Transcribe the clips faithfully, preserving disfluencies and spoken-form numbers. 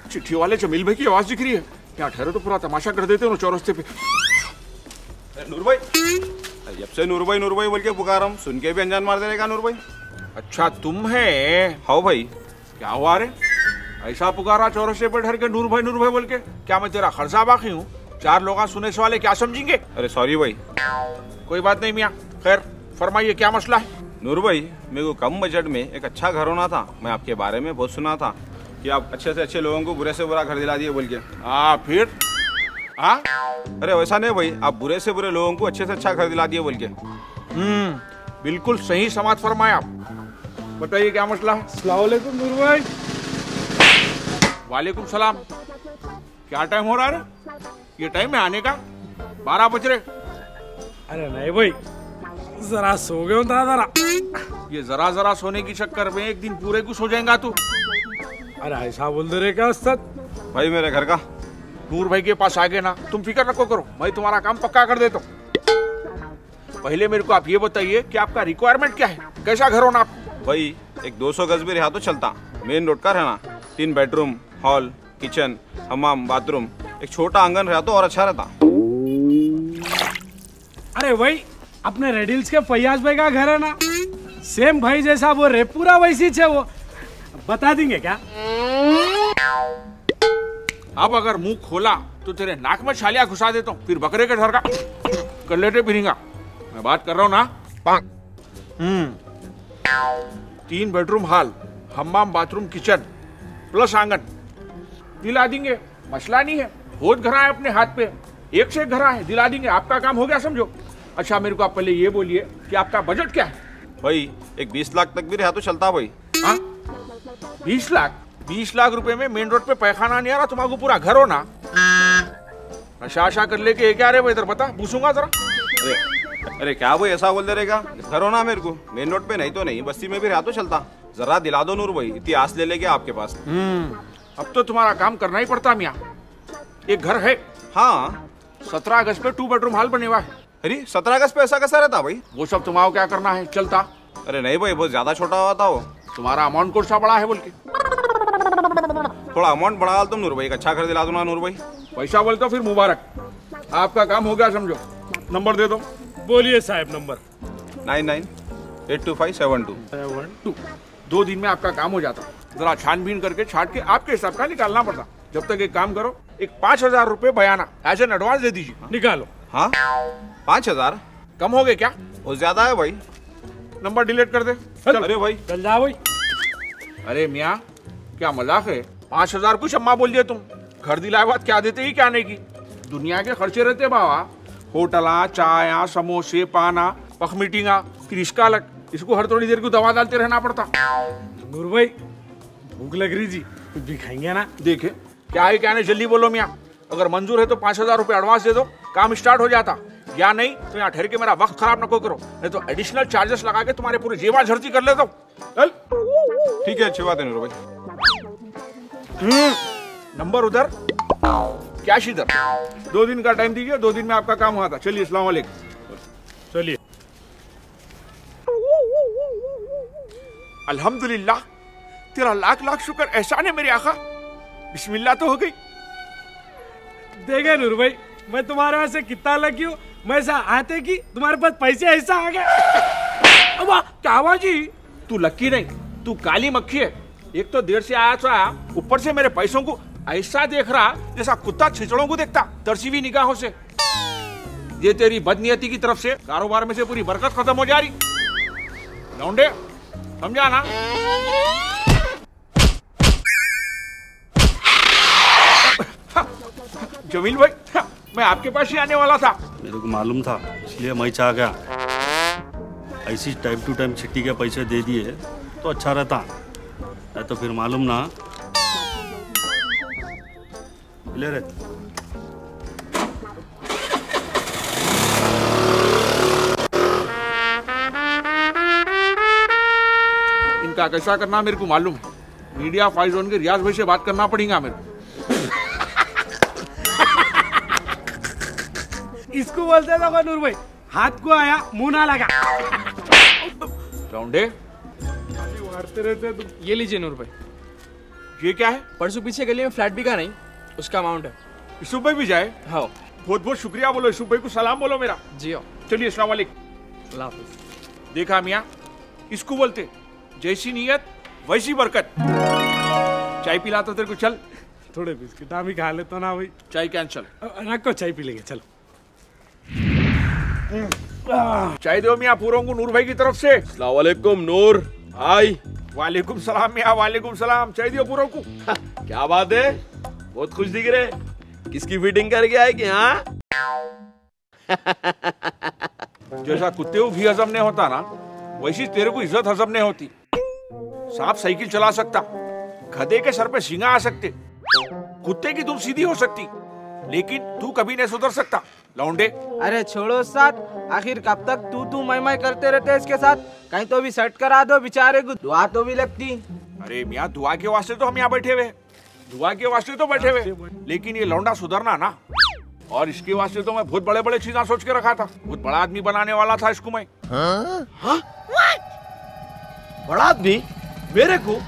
चिट्ठी वाले जमील भाई की आवाज दिख रही है। यहाँ ठहरो तो पूरा तमाशा कर देते हो चौरस्ते पे। नूर भाई, जब से नूर भाई नूर भाई बोल के पुकार हम, सुन के भी अनजान मार दे रहेगा नूर भाई। अच्छा तुम है? हाँ भाई। क्या हुआ रे, ऐसा पुकारा चौरस्ते पे ठहर के नूर भाई नूर भाई बोल के? क्या मैं तेरा खर्चा बाकी हूँ? चार लोग सुने से वाले क्या समझेंगे? अरे सॉरी भाई। कोई बात नहीं मियाँ, खैर फरमाइए क्या मसला है? नूर भाई, मेरे को कम बजट में एक अच्छा घर होना था। मैं आपके बारे में बहुत सुना था कि आप अच्छे से अच्छे लोगों को बुरे से बुरा घर दिला दिए बोल के। हाँ फिर? हाँ अरे वैसा नहीं भाई, आप बुरे से बुरे लोगों को अच्छे से अच्छा घर दिला दिए बोल के। हम्म, बिल्कुल सही समाज फरमाया आप। बताइए क्या मसला है? अस्सलाम वालेकुम नूर भाई। वालेकुम सलाम। क्या टाइम हो रहा है? ये टाइम है आने का? बारह बज रहे। अरे नहीं भाई, जरा सो गया था जरा। ये जरा जरा सोने की चक्कर में एक दिन पूरे को सो जाएगा तू। अरे ऐसा बोल दे रहे क्या उस्ताद? भाई मेरे घर का नूर भाई के पास आगे ना, तुम फिक्र नको करो, मैं तुम्हारा काम पक्का कर देता हूँ। पहले मेरे को आप ये बताइए कि आपका रिक्वायरमेंट क्या है, कैसा घर होना आपको? भाई एक दो सौ गज भी रहा तो चलता, मेन रोड का रहना, तीन बेडरूम, हॉल, किचन, हमाम, बाथरूम, एक छोटा आंगन रहा तो और अच्छा रहता। अरे भाई अपने रेडिल्स के फैयाज भाई का घर है ना, सेम भाई जैसा वो रे, पूरा वैसी है वो। बता देंगे क्या? अब अगर मुंह खोला तो तेरे नाक में छालियां घुसा देता हूँ, फिर बकरे के घर का कर लेते फिरेंगा। मैं बात कर रहा हूँ ना। हम्म, तीन बेडरूम, हॉल, हमाम, बाथरूम, किचन प्लस आंगन दिला देंगे, मसला नहीं है। बहुत घर है अपने हाथ पे, एक से एक घर है, दिला देंगे। आपका काम हो गया समझो। अच्छा मेरे को आप पहले ये बोलिए कि आपका बजट क्या है? भाई एक बीस लाख तक भी रहा तो चलता भाई। हाँ बीस लाख? बीस लाख रुपए में मेन रोड पे पैखाना नहीं आ रहा, तुम्हारा पूरा घर हो ना। नशा आशा कर लेके क्या रे भाई, इधर बता, पूछूंगा जरा। अरे अरे क्या भाई ऐसा बोल दे रहेगा? घर हो ना मेरे को, मेन रोड पे नहीं तो नहीं, बस्ती में भी रहा तो चलता। जरा दिला दो नूर भाई, इतनी आस ले लेके आपके पास। हम्म, अब तो तुम्हारा काम करना ही पड़ता मियाँ। एक घर है, हाँ, सत्रह अगस्त पे टू बेडरूम हॉल बने हुआ है। अरे सत्रह अगस्त पे ऐसा कैसा रहता भाई? वो सब तुम्हारा क्या करना है, चलता। अरे नहीं भाई, बहुत ज्यादा छोटा हुआ था वो। तुम्हारा अमाउंट कौन सा बड़ा है बोल के? थोड़ा अमाउंट बढ़ा तुम नूर भाई, अच्छा घर दिला दो ना नूर भाई। पैसा बोलते हो फिर मुबारक, आपका काम हो गया समझो। नंबर दे दो। बोलिए साहब। Number nine nine eight two five seven two seven two. दो दिन में आपका काम हो जाता। जरा छानबीन करके छाट के आपके हिसाब का निकालना पड़ता। जब तक एक काम करो, एक पाँच हजार रुपए बयाना एज एन एडवांस दे दीजिए। निकालो। हाँ पाँच हजार कम हो गए क्या? वो ज्यादा है भाई। नंबर डिलीट कर दे। चल। अरे भाई चल जा भाई। अरे मियाँ क्या मजाक है? पाँच हजार कुछ अम्मा बोल दिए तुम, घर दिलाए बात क्या देते ही क्या नहीं की। दुनिया के खर्चे रहते बाबा, होटला, चाया, समोसे, पाना, पख मीटिंगा, फिर इसका अलग। इसको हर थोड़ी देर को दवा डालते रहना पड़ता। नूर भाई भूख लग रही जी, कुछ भी खाएंगे ना? देखे क्या है क्या नहीं, जल्दी बोलो मियाँ। अगर मंजूर है तो पाँच हजार रुपये एडवांस दे दो, काम स्टार्ट हो जाता। या नहीं तो यहाँ ठहर के मेरा वक्त खराब न करो, नहीं तो एडिशनल चार्जेस लगा के तुम्हारे पूरे जेवा झर्ती कर लेता हूँ। ठीक है, अच्छी बात है नूर भाई। नंबर उधर, कैश इधर। दो दिन का टाइम दीजिए, दो दिन में आपका काम हुआ था। चलिए अस्सलाम वालेकुम। चलिए। अल्हम्दुलिल्लाह, तेरा लाख लाख शुक्र एहसान है मेरे आका। बिस्मिल्लाह तो हो गई। देखे नूर भाई, मैं तुम्हारे यहाँ से कितना लगी हूँ, मैं ऐसा आते कि तुम्हारे पास पैसे ऐसा आ गए। अब क्या हुआ जी? तू लक्की नहीं, तू काली मक्खी है। एक तो देर से आया था, ऊपर से मेरे पैसों को ऐसा देख रहा जैसा कुत्ता छिचड़ों को देखता, तरसी हुई निगाहों से। ये तेरी बदनीयती की तरफ से कारोबार में से पूरी बरकत खत्म हो जा रही। लौंडे समझा ना? जमील भाई, मैं आपके पास ही आने वाला था। मेरे को मालूम था, इसलिए मैं चाह गया ऐसी टाइम टू टाइम छिट्टी के पैसे दे दिए तो अच्छा रहता, नहीं तो फिर मालूम ना ले रहे। इनका कैसा करना मेरे को मालूम है। मीडिया फाइव जोन के रियाज भाई से बात करना पड़ेगा मेरे को। इसको बोलते था नूर भाई, हाथ को आया मुंह ना लगा। लौंडे मारते रहते तुम। ये लीजिए नूर भाई। ये क्या है? परसों पीछे गली में फ्लैट बिका नहीं, उसका अमाउंट है। यूसुफ भाई भी जाए? हाँ। बहुत बहुत शुक्रिया बोलो यूसुफ भाई को, सलाम बोलो मेरा। जी हाँ। चलिए अस्सलाम वालेकुम। अल्लाह हाफिज़। देखा मियाँ, इसको बोलते जैसी नीयत वैसी बरकत। चाय पिलाता तेरे को, चल। थोड़े बिस्किट भी खा लेता ना भाई। चाय कैंसल। रखो, चाय पी लेंगे, चलो। चाय दो मियाँ पूरों को नूर भाई की तरफ से। अस्सलाम वालेकुम नूर भाई। वालेकुम सलाम मियाँ, वालेकुम सलाम। चाय दियो पूरों को। क्या बात है, बहुत खुश दिख रहे। किसकी फिटिंग करके आए कि? हाँ जैसा कुत्ते को भी हजम नहीं होता ना, वैसी तेरे को इज्जत हजम नहीं होती। सांप साइकिल चला सकता, गधे के सर पे सींगा आ सकते, कुत्ते की तुम सीधी हो सकती, लेकिन तू कभी नहीं सुधर सकता लौंडे। अरे छोड़ो साथ, आखिर कब तक तू तू मैं मैं करते रहते इसके साथ? कहीं तो भी सेट करा दो, बेचारे को दुआ तो भी लगती। अरे मियाँ, दुआ के वास्ते तो हम यहाँ बैठे हुए, दुआ के वास्ते तो बैठे हुए, लेकिन ये लौंडा सुधरना ना, और इसके वास्ते तो मैं बहुत बड़े बड़े चीज़ें सोच के रखा था। बहुत बड़ा आदमी बनाने वाला था इसको मैं। हाँ? हाँ? बड़ा आदमी मेरे को?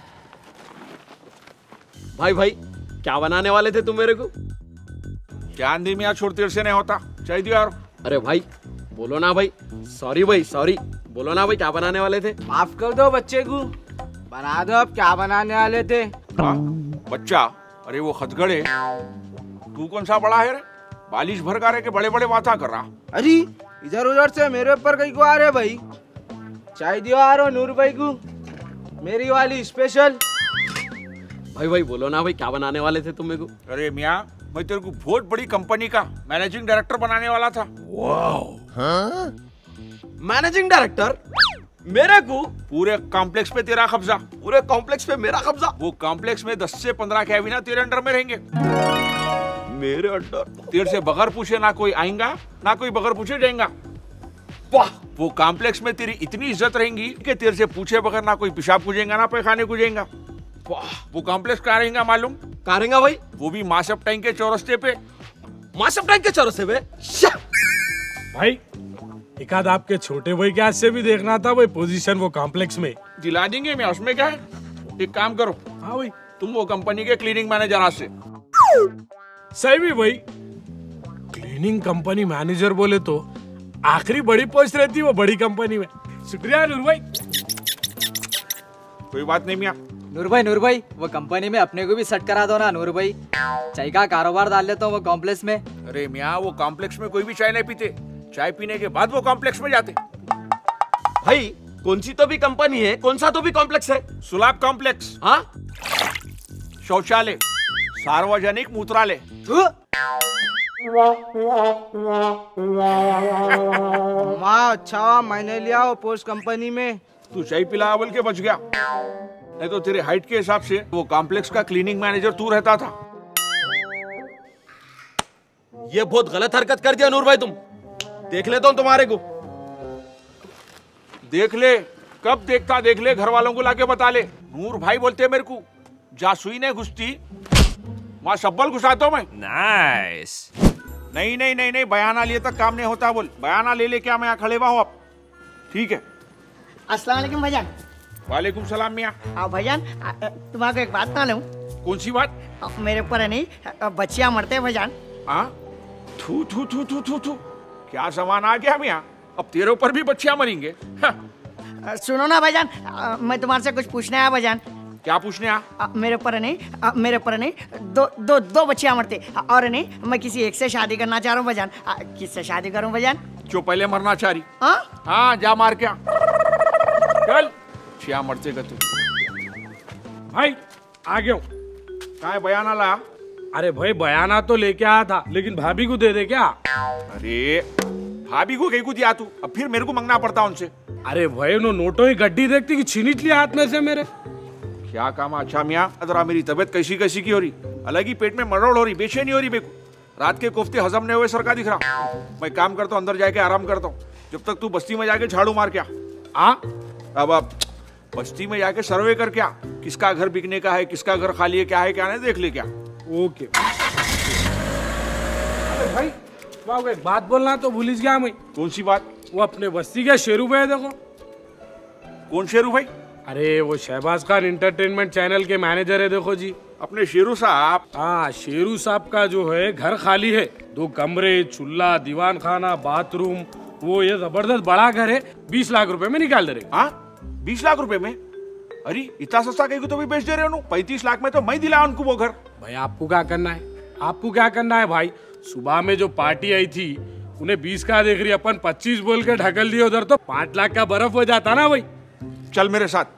भाई भाई क्या बनाने वाले थे तुम मेरे को? जान दी मियाँ, छोड़ तेरे से नहीं होता। चाय दियो यार। अरे भाई बोलो ना भाई, सॉरी भाई सॉरी, बोलो ना भाई क्या बनाने वाले थे? माफ कर दो बच्चे को, बना दो अब क्या बनाने वाले थे। हाँ? बच्चा? अरे वो खतगड़े, तू कौन सा बड़ा है रे? बालिश भर का रे के बड़े बड़े बातें कर रहा। अरे इधर उधर से मेरे ऊपर कहीं को आ रहे भाई। चाय दियो आ रहा नूर भाई को, मेरी वाली स्पेशल। भाई भाई बोलो ना भाई क्या बनाने वाले थे तुम मेरे को? अरे मियाँ, मैं तेरे को बहुत बड़ी कंपनी का मैनेजिंग डायरेक्टर बनाने वाला था। हाँ? मैनेजिंग डायरेक्टर मेरे को? पूरे कॉम्प्लेक्स पे तेरा कब्जा। पूरे कॉम्प्लेक्स पे मेरा कब्जा? वो कॉम्प्लेक्स में दस से पंद्रह कैबिना तेरे अंडर में रहेंगे। मेरे अंडर? तेरे से बगैर पूछे ना कोई आएगा, ना कोई बगैर पूछे जाएगा। वाह! वो कॉम्प्लेक्स में तेरी इतनी इज्जत रहेगी कि तेरे से पूछे बगैर ना कोई पेशाब पूछेगा, ना पैखाने पूछेगा। वाह! वो कॉम्प्लेक्स कहाँ रहेगा मालूम? कहाँ रहेगा भाई? वो भी मासप टैंक के चौरस्ते पे। मासप टैंक के चौरस्ते पे? भाई एक आध आपके छोटे भाई के हाथ से भी देखना था भाई, पोजीशन वो कॉम्प्लेक्स में। दिला देंगे मैं, उसमें क्या है। एक काम करो, हाँ भाई, तुम वो कंपनी के क्लीनिंग मैनेजर आज से। सही भी भाई, क्लीनिंग कंपनी मैनेजर बोले तो आखिरी बड़ी पोस्ट रहती है वो बड़ी कंपनी में। शुक्रिया नूर भाई। कोई बात नहीं मियाँ। नूर भाई नूर भाई वो कंपनी में अपने को भी सेट करा दो ना नूर भाई, चाय का कारोबार डाल लेता हूँ वो कॉम्प्लेक्स में। अरे मियाँ, वो कॉम्प्लेक्स में कोई भी चाय नहीं पीते, चाय पीने के बाद वो कॉम्प्लेक्स में जाते। भाई कौन सी तो भी कंपनी है, कौन सा तो भी कॉम्प्लेक्स है? सुलाब कॉम्प्लेक्स। हाँ? शौचालय, सार्वजनिक मूत्रालय। माँ अच्छा मैंने लिया वो पोस्ट कंपनी में। तू चाय पिला बोल के बच गया, नहीं तो तेरे हाइट के हिसाब से वो कॉम्प्लेक्स का क्लीनिंग मैनेजर तू रहता था। ये बहुत गलत हरकत कर दिया नूर भाई, तुम देख लेता हूँ तुम्हारे को। देख ले, कब देखता देख ले, घर वालों को लाके बता ले। नूर भाई बोलते मेरे को, जासुई ने घुसती वहां शब्बल घुसाता मैं। नाइस। नहीं नहीं नहीं नहीं, बयाना लिए तक काम नहीं होता। बोल बयाना ले ले, क्या मैं यहाँ खड़े हुआ हूँ अब? ठीक है। अस्सलाम वालेकुम भाईजान। वालेकुम सलाम मियाँ। हाँ भाईजान, तुम्हारे एक बात मालूम? कौन सी बात? मेरे ऊपर है नहीं बच्चियाँ मरते हैं भाईजान। हाँ? थू थू थू थू थू थू, क्या सामान आ गया मियाँ, अब तेरे ऊपर भी बच्चियाँ मरेंगे। सुनो ना भाईजान, मैं तुम्हारे से कुछ पूछना है भाईजान। क्या पूछने आ? मेरे ऊपर नहीं, मेरे ऊपर नहीं, दो दो दो बच्चियाँ मरते, और नहीं मैं किसी एक से शादी करना चाह रहा हूँ भाईजान। किससे शादी करूँ भाईजान? जो पहले मरना चाह रही। हाँ हाँ, जा मार क्या, चल। छिया मरते का तू। भाई आ गया हूँ। कहाँ है बयाना ला? अरे भाई बयाना तो लेके आया था, लेकिन भाभी को दे दे क्या? अरे भाभी को कहीं को दिया तू, अब फिर मेरे को मांगना पड़ता उनसे। अरे भाई उन्होंने नोटों की गड्डी देखती कि छीनीच लिया हाथ में से मेरे। क्या काम? अच्छा मियाँ, जरा मेरी तबीयत कैसी कैसी की हो रही, अलग ही पेट में मरोड़ हो रही, बेचैनी हो रही मेरे को। रात के कोफ्ते हजम नहीं हुए सर का दिख रहा। मैं काम करता हूँ, अंदर जाके आराम करता हूँ, जब तक तू बस्ती में जाके झाड़ू मार क्या। हाँ अब अब बस्ती में जाके सर्वे कर क्या, किसका घर बिकने का है, किसका घर खाली है, क्या है क्या नहीं, देख ले क्या। ओके। अरे भाई वाह, एक बात बोलना तो भूल गया मैं। कौन सी बात? वो अपने बस्ती के शेरू भाई देखो। कौन शेरू भाई? अरे वो शहबाज खान एंटरटेनमेंट चैनल के मैनेजर है, देखो जी अपने शेरू साहब। हाँ, शेरू साहब का जो है घर खाली है, दो कमरे, चूल्हा, दीवान खाना, बाथरूम, वो ये जबरदस्त बड़ा घर है, बीस लाख रुपए में निकाल दे रहे। हाँ, बीस लाख रुपए में? अरे इतना सस्ता कहीं को तो भी बेच दे रहे हो। पैंतीस लाख में तो मैं दिला उनको वो घर। भाई आपको क्या करना है, आपको क्या करना है भाई? सुबह में जो पार्टी आई थी उन्हें बीस का देख रही, अपन पच्चीस बोल के ढकल दिए उधर, तो पांच लाख का बर्फ हो जाता ना भाई। चल मेरे साथ।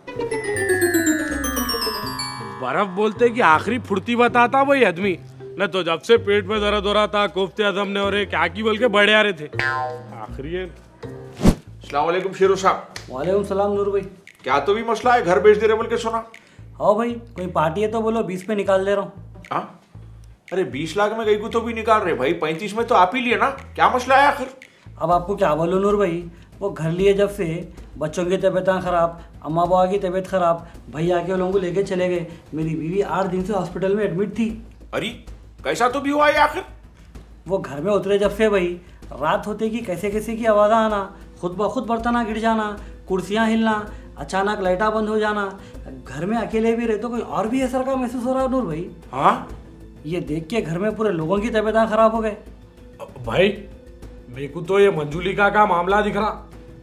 बर्फ बोलते कि आखिरी फुर्ती बताता वही आदमी, न तो जब से पेट में दर्द हो रहा था, कोफ्ते आजम ने और क्या की बोल के बड़े आ रहे थे आखिरी। अस्सलाम वालेकुम शेरू साहब। वालेकुम सलाम नूर भाई। क्या तो भी मसला है, घर बेच दे रहे बोल के सुना। हाँ भाई, कोई पार्टी है तो बोलो, बीस पे निकाल दे रहा हूँ। हाँ, अरे बीस लाख में कहीं को तो भी निकाल रहे भाई, पैंतीस में तो आप ही लिए ना, क्या मसला है आखिर? अब आपको क्या बोलो नूर भाई, वो घर लिए जब से बच्चों की तबीयतें खराब, अम्मा बाबा की तबीयत खराब, भैया के लोगों को लेके चले गए, मेरी बीवी आठ दिन से हॉस्पिटल में एडमिट थी। अरे कैसा तो भी हुआ है आखिर? वो घर में उतरे जब से भाई, रात होते कि कैसे कैसे की आवाज़ आना, खुद ब खुद बर्तना गिर जाना, कुर्सियाँ हिलना, अचानक लाइटा बंद हो जाना, घर में अकेले भी रहे तो कोई और भी असर का महसूस हो रहा है नूर भाई। हाँ, ये देख के घर में पूरे लोगों की तबीयत खराब हो गए। भाई मेरे को तो ये मंजुलिका का मामला दिख रहा।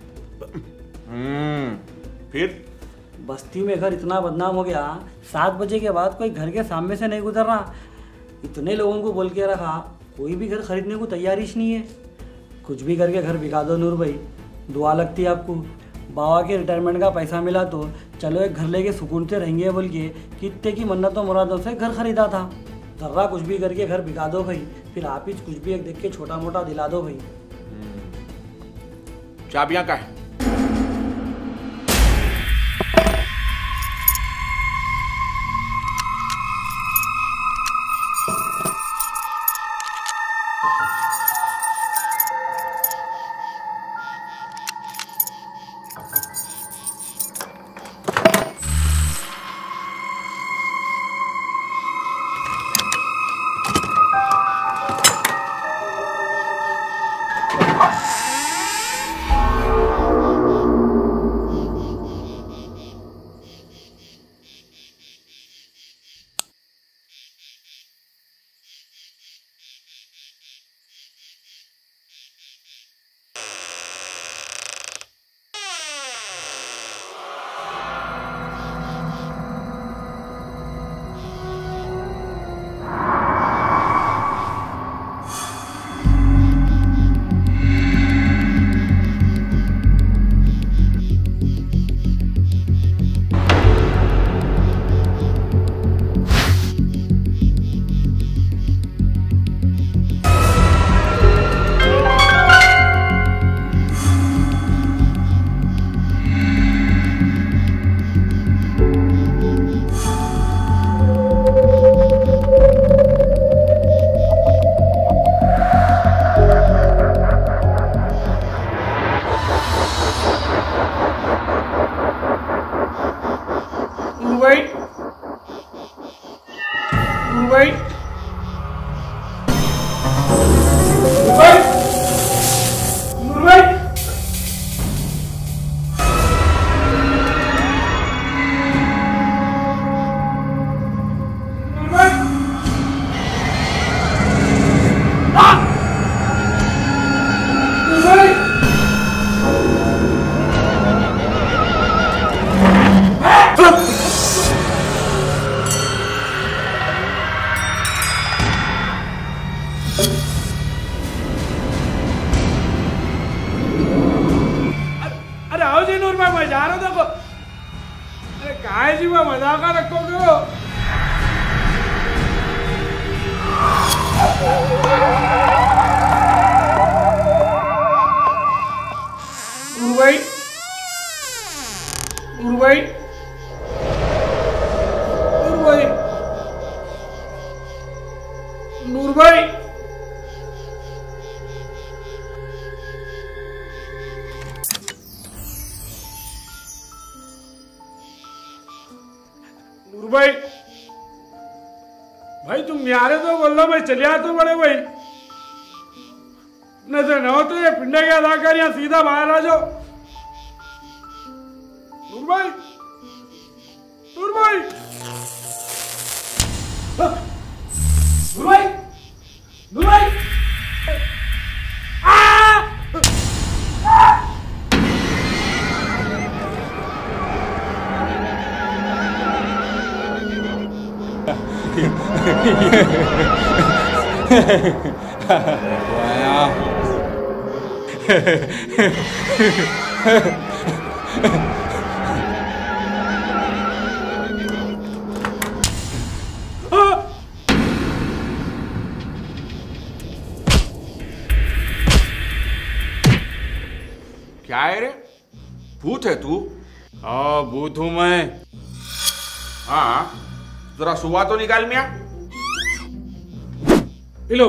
हम्म, फिर बस्ती में घर इतना बदनाम हो गया, सात बजे के बाद कोई घर के सामने से नहीं गुजर रहा। इतने लोगों को बोल के रखा, कोई भी घर खरीदने को तैयारी नहीं है। कुछ भी करके घर बिका दो नूर भाई, दुआ लगती है आपको। बाबा के रिटायरमेंट का पैसा मिला तो चलो एक घर लेके सुकून से रहेंगे बोल के कितने की मन्नतों मुरादों से घर खरीदा था। जर्रा कुछ भी करके घर बिका दो भाई, फिर आप ही कुछ भी एक देख के छोटा मोटा दिला दो भाई। चाबियां का है? भाई तुम न्यारे तो बोल रहा भाई, चलिया तो बड़े भाई न से न होते ये पिंडे के अदा कर या सीधा बाहर आ जाओ। नूर भाई क्या है रे? भूत है तू? हाँ भूत हूँ मैं। हाँ जरा सुबह तो निकाल मिया। लो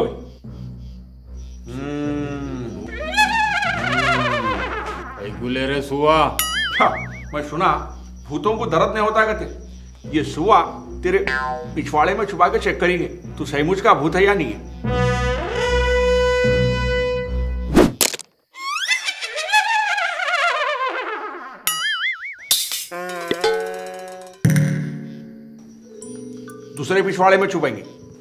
भाई गुले रे सुआ। मैं सुना भूतों को दर्द नहीं होता कहते। ये सुआ तेरे पिछवाड़े में छुपा के चेक करेंगे तू सचमुच का भूत है या नहीं है। दूसरे पिछवाड़े में छुपाएंगे।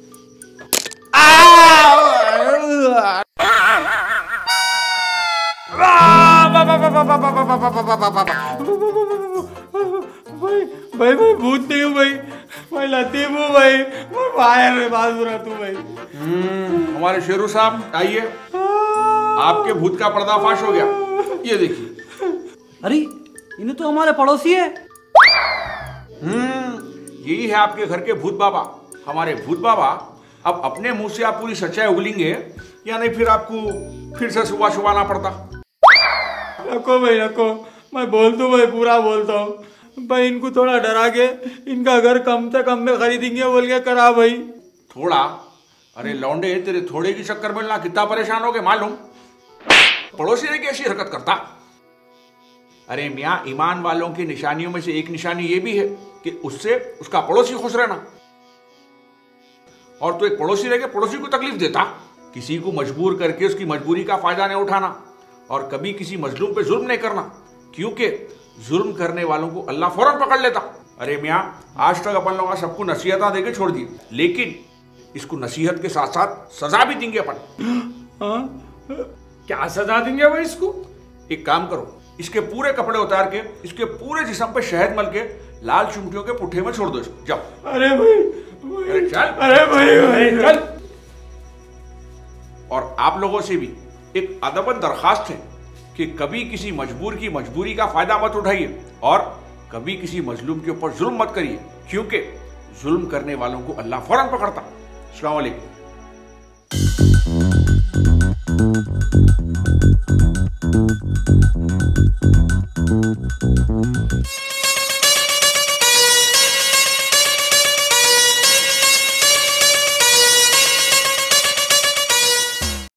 भाई भाई भूत नहीं हूँ भाई, मैं लतीफ हूँ भाई, मैं बाहर बात बुरा तू भाई। हमारे शेरू साहब आइए, आपके भूत का पर्दाफाश हो गया। ये देखिए। अरे इन्हें तो हमारे पड़ोसी है। हम्म यही है आपके घर के भूत बाबा। हमारे भूत बाबा अब अपने मुंह से आप पूरी सच्चाई उगलेंगे या नहीं फिर आपको फिर से सुबह छुपाना पड़ता। रखो भाई रखो, मैं बोल दूं भाई, पूरा बोलता हूँ भाई। इनको थोड़ा डरा के इनका घर कम से कम में खरीदेंगे बोल के करा भाई। थोड़ा? अरे लौंडे तेरे थोड़े की चक्कर में ना कितना परेशान हो गए मालूम। पड़ोसी ने कैसी हरकत करता। अरे मियाँ ईमान वालों की निशानियों में से एक निशानी ये भी है कि उससे उसका पड़ोसी खुश रहना। और तो एक पड़ोसी रह के पड़ोसी को तकलीफ देता। किसी को मजबूर करके उसकी मजबूरी का फायदा नहीं उठाना और कभी किसी मजलूम पे जुल्म नहीं करना, क्योंकि जुल्म करने वालों को अल्लाह फौरन पकड़ लेता। अरे मियाँ आज तक अपन लोग सबको नसीहत देके छोड़ दी, लेकिन इसको नसीहत के साथ साथ सजा भी देंगे अपन। हाँ? क्या सजा देंगे भाई इसको? एक काम करो, इसके पूरे कपड़े उतार के इसके पूरे जिस्म पे शहद मल के लाल चुमटियों के पुट्ठे में छोड़ दो इसको। जाओ। अरे भाई, अरे चल। अरे भाई, भाई चल। और आप लोगों से भी एक अदबन दरखास्त है कि कभी किसी मजबूर की मजबूरी का फायदा मत उठाइए और कभी किसी मजलूम के ऊपर जुल्म मत करिए, क्योंकि जुल्म करने वालों को अल्लाह फौरन पकड़ता। अस्सलाम वालेकुम।